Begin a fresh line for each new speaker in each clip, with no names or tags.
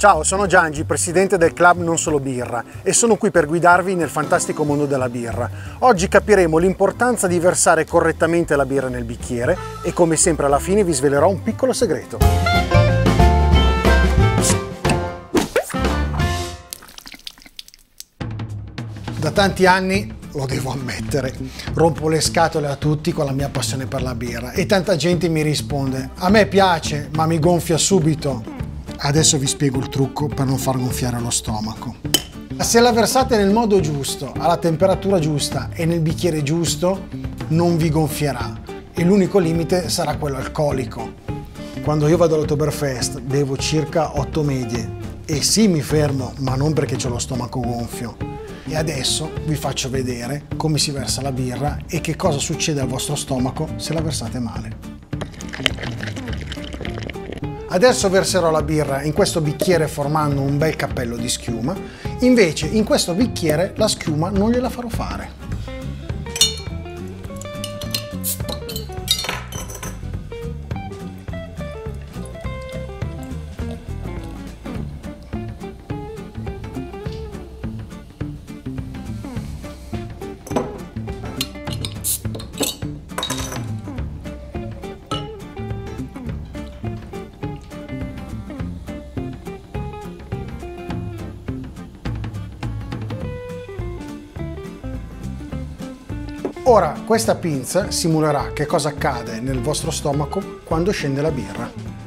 Ciao, sono Giangi, presidente del club Non Solo Birra e sono qui per guidarvi nel fantastico mondo della birra. Oggi capiremo l'importanza di versare correttamente la birra nel bicchiere e come sempre alla fine vi svelerò un piccolo segreto. Da tanti anni, lo devo ammettere, rompo le scatole a tutti con la mia passione per la birra e tanta gente mi risponde: a me piace, ma mi gonfia subito. Adesso vi spiego il trucco per non far gonfiare lo stomaco. Se la versate nel modo giusto, alla temperatura giusta e nel bicchiere giusto, non vi gonfierà e l'unico limite sarà quello alcolico. Quando io vado all'Oktoberfest bevo circa 8 medie e sì, mi fermo, ma non perché ho lo stomaco gonfio. E adesso vi faccio vedere come si versa la birra e che cosa succede al vostro stomaco se la versate male. Adesso verserò la birra in questo bicchiere formando un bel cappello di schiuma, invece in questo bicchiere la schiuma non gliela farò fare. Ora questa pinza simulerà che cosa accade nel vostro stomaco quando scende la birra.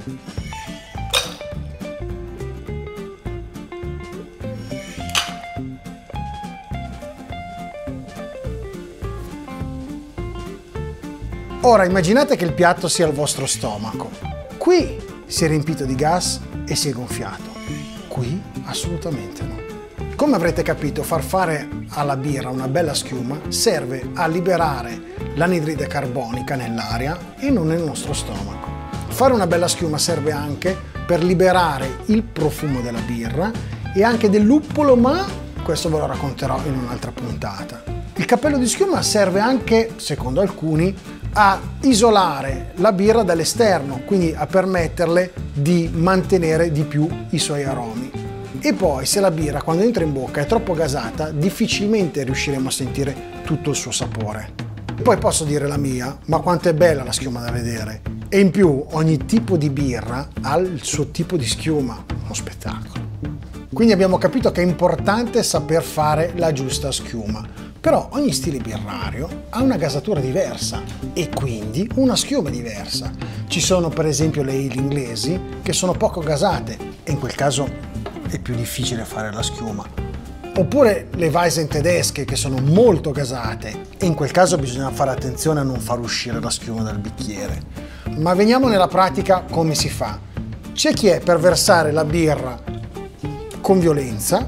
Ora immaginate che il piatto sia il vostro stomaco. Qui si è riempito di gas e si è gonfiato. Qui assolutamente no. Come avrete capito, far fare alla birra una bella schiuma serve a liberare l'anidride carbonica nell'aria e non nel nostro stomaco. Fare una bella schiuma serve anche per liberare il profumo della birra e anche del luppolo, ma questo ve lo racconterò in un'altra puntata. Il cappello di schiuma serve anche, secondo alcuni, a isolare la birra dall'esterno, quindi a permetterle di mantenere di più i suoi aromi. E poi se la birra quando entra in bocca è troppo gasata, difficilmente riusciremo a sentire tutto il suo sapore. Poi posso dire la mia, ma quanto è bella la schiuma da vedere! E in più ogni tipo di birra ha il suo tipo di schiuma, uno spettacolo. Quindi abbiamo capito che è importante saper fare la giusta schiuma, però ogni stile birrario ha una gasatura diversa e quindi una schiuma diversa. Ci sono per esempio le ale inglesi che sono poco gasate e in quel caso è più difficile fare la schiuma. Oppure le Weizen tedesche che sono molto gasate e in quel caso bisogna fare attenzione a non far uscire la schiuma dal bicchiere. Ma veniamo nella pratica come si fa. C'è chi è per versare la birra con violenza,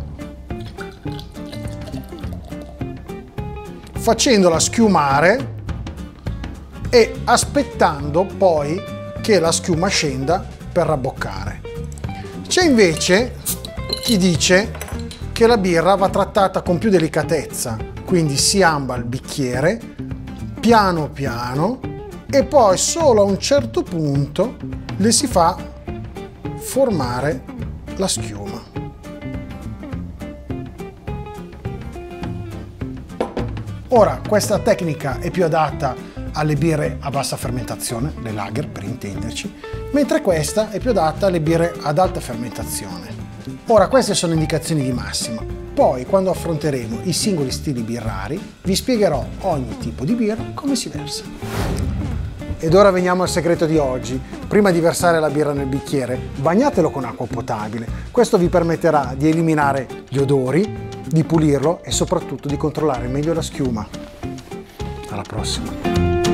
facendola schiumare e aspettando poi che la schiuma scenda per rabboccare. C'è invece chi dice che la birra va trattata con più delicatezza, quindi si amba il bicchiere piano piano e poi solo a un certo punto le si fa formare la schiuma. Ora, questa tecnica è più adatta alle birre a bassa fermentazione, le lager per intenderci, mentre questa è più adatta alle birre ad alta fermentazione. Ora, queste sono indicazioni di massima. Poi, quando affronteremo i singoli stili birrari, vi spiegherò ogni tipo di birra come si versa. Ed ora veniamo al segreto di oggi. Prima di versare la birra nel bicchiere, bagnatelo con acqua potabile. Questo vi permetterà di eliminare gli odori, di pulirlo e soprattutto di controllare meglio la schiuma. Alla prossima!